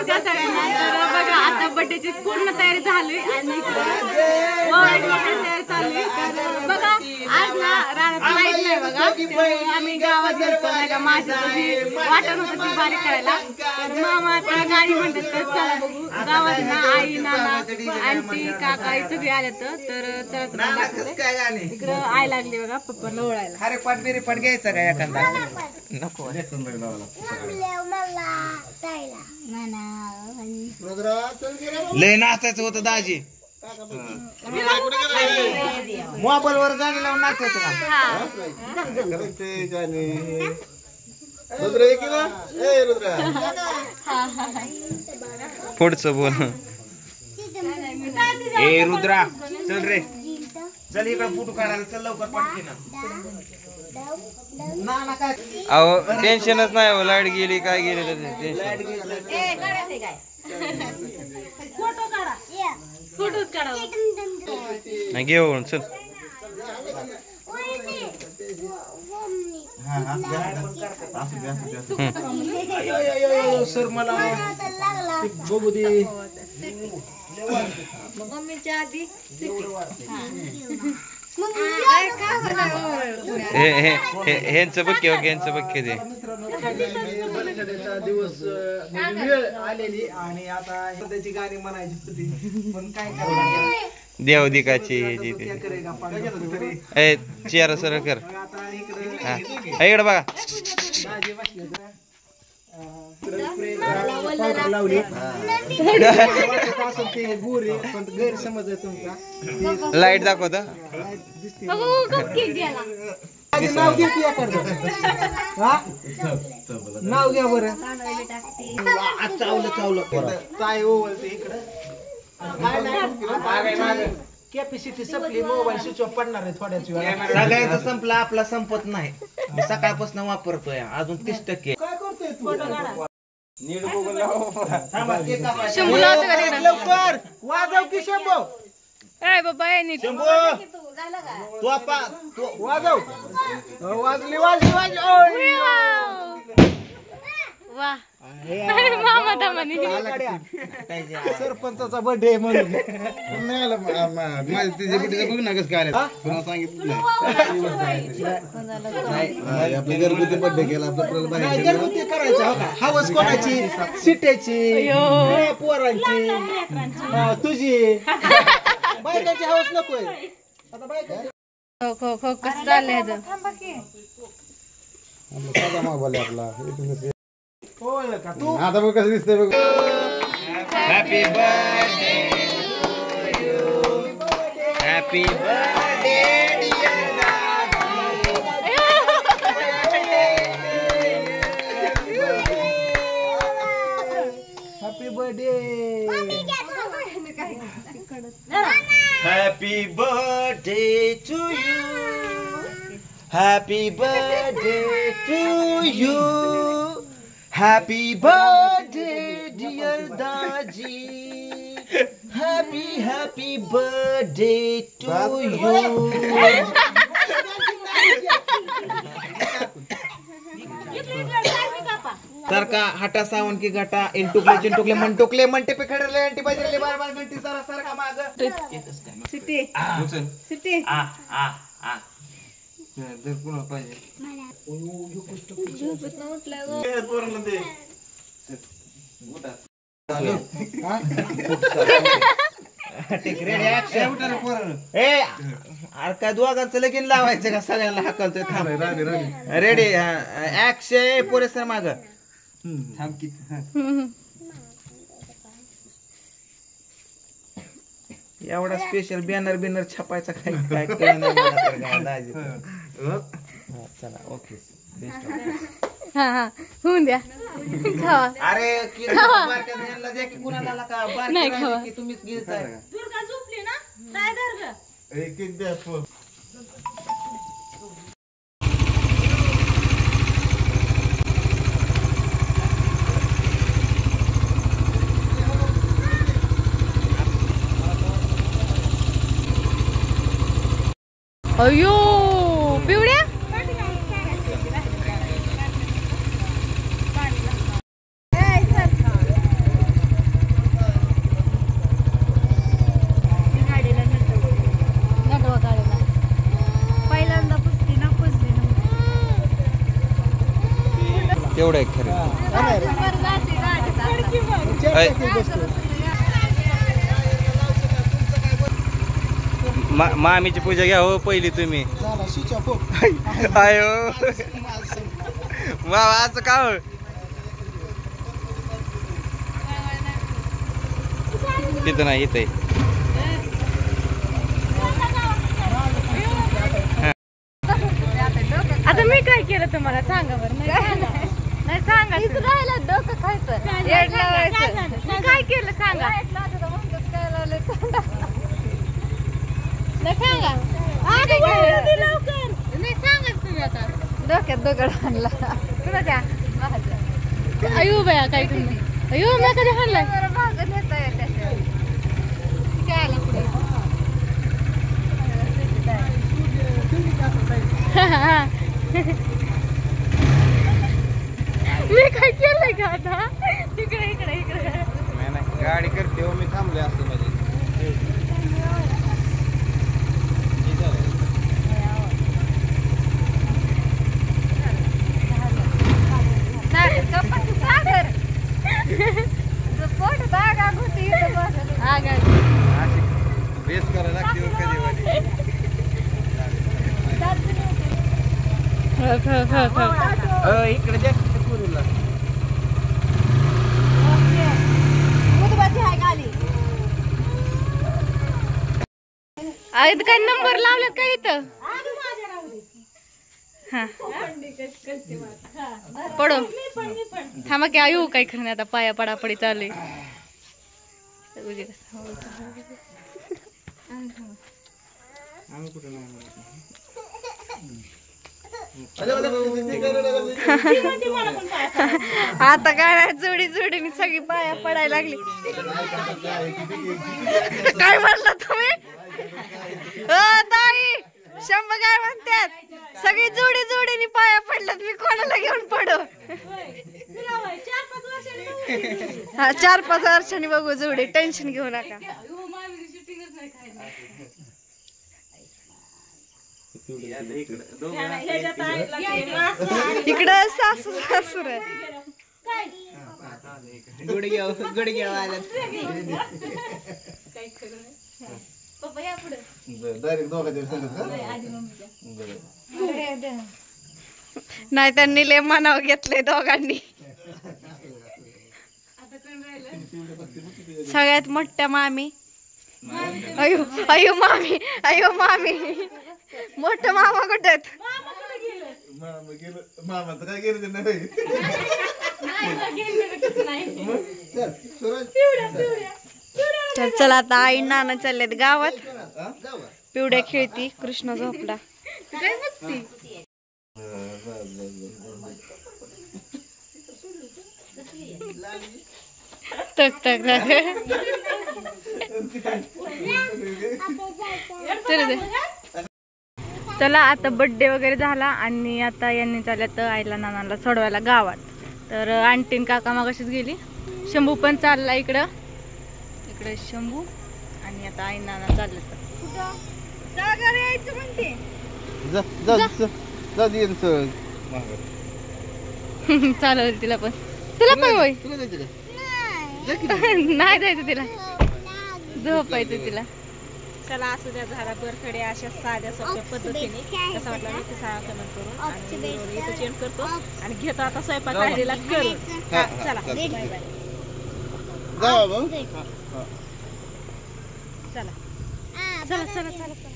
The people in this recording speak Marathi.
नमस्कार सगळ्यांना. तर बघा आता बर्थडेची पूर्ण तयारी झाली आणि तयारी चालली. तर बघा आज ना रानात लाईट नाही बघा, त्यामुळे आम्ही गावात गेलतो नाही का माझी वाटण होतं ती बारीक करायला. तर मामा त्या गाडी म्हणतात तर चला बघू गावात ना आई नाना आंटी काका हे सगळे आले तर चला इकडं आय लागली बघा पप्पाला ओळायला. अरे पाट बिरी पाट घ्यायचा का एखादा नको लय नाचायचं होतं दाजी मोबाईल वर गाणी लावून नाचायचं पुढचं बोल. ए रुद्रा चल रे चल इकडे फोटो काढायला चल लवकर पटकी ना काय अहो टेन्शनच नाही हो. लाईट गेली काय गेली नाही घेऊन चल. सर मला बघू दे मम्मीच्या आधी ह्यांचं बघ ह्यांचं बघ ते दिवस वेळ आलेली आणि आता त्याची गाणी म्हणायची होती पण काय करणार देवदिकाची चेहरा सरळ कर. इकडे बघा लावली गोरी पण गैरसमज आहे तुमचा. लाईट दाखवत नाव घे नाव घ्या बरं चावलं चावलं काय ओवळते इकडं कॅपॅसिटी संपली मोबाईल स्विच ऑफ पडणार आहे थोड्याच वेळा. सगळ्याचं संपला आपला संपत नाही. मी सकाळपासून वापरतोय अजून 30%. काय करतोय तू लवकर वाजव की शंभो शंभू तू वाजव वाजली वाजली वाजली वा मामा दमानी सरपंचाचा बर्थडे म्हणून घरगुती बर्थडे केला घरगुती करायचं हवस कोणाची सिट्याची पोरांची तुझी बायकाची हवस नकोय आता बायकाची खो खो खो कसं चाललंय साधा मोबाईल आपला आता बघ कसं दिसतंय बघ. Happy birthday happy birthday happy birthday happy birthday to you happy birthday to you happy birthday dear Daji happy happy birthday to you. तर का हटा सावन की घटा इन टुकले चिंटुकले मन टुकले मंटे पे खडले अंटी बाजरले बार बार घंटी सारा सारखा माग सिटी सिटी काय दोघांचं लगीन लावायचं का सगळ्यांना हाकलतोय. रेडी ऍक्शन पोरे सर माग एवढा स्पेशल बॅनर बिनर छापायचा काय चला ओके होऊन द्या खावा. अरे नाही खावा तुम्हीच घेताय झोपली ना काय धर अयो पिवड्या तेवढं एक खरं बरं जाते गाडीत आता. ऐ, मामीची पूजा घ्या हो पहिली तुम्ही आयो मामा असं का हो तिथं नाही इथे आता मी काय केलं तुम्हाला सांगा बरं नाही सांगा इथं राहिला डोकं खायचं मी काय केलं सांगा नाही सांगा नाही सांगाच तुम्ही आता डोक्यात दगड आणला कुणाच्या अयो बया काय तुम्ही अयो मी कधी हाणलाय काय आला पुढे मी काय केलंय का आता इकडे इकडे इकडे गाडी करते हो मी थांबले असं म्हणजे रेस करायला लागते हो कधी इकडे जास्त पुरीला इथं काय नंबर लावलेत का इथं हा पडो थांबा की आयु काय खरं नाही आता पाया पडापडी चालू आम्ही कुठे नाही आता काय जोडी जोडीने सगळी पाया पडायला लागली काय म्हणला तुम्ही ताई शंभर काय म्हणतात सगळी जोडी जोडीने पाया पडल्यात मी कोणाला घेऊन पडू हा 4-5 वर्षांनी बघू जोडी टेन्शन घेऊ नका इकडं सासू सासूर नाही त्यांनी लय मनाव घेतलंय दोघांनी सगळ्यात मोठ्या मामी अयो अयो मामी अयो मामी मोठं मामा कुठे तर चला आता आई नाना चाललेत गावात पिवड्या खेळती कृष्ण झोपला टक टक चला आता बर्थडे वगैरे झाला आणि आता यांनी चालल्यात आईला नानाला सोडवायला गावात तर आंटीन काका मागाशीच गेली शंभू पण चालला इकडं इकडे शंभू आणि आता आई नाना चालले यायचं म्हणते चालवली तिला पण होय नाही जायचं तिला झोपायचं तिला चला असू द्या झाला बर्थडे अशा साध्या सोप्या पद्धतीने कसा वाटला मी कसा कमेंट करून आणि इथं चेंज करतो आणि घेतो आता स्वयंपाक राहिलेला करू चला बाय बाय चला चला चला चला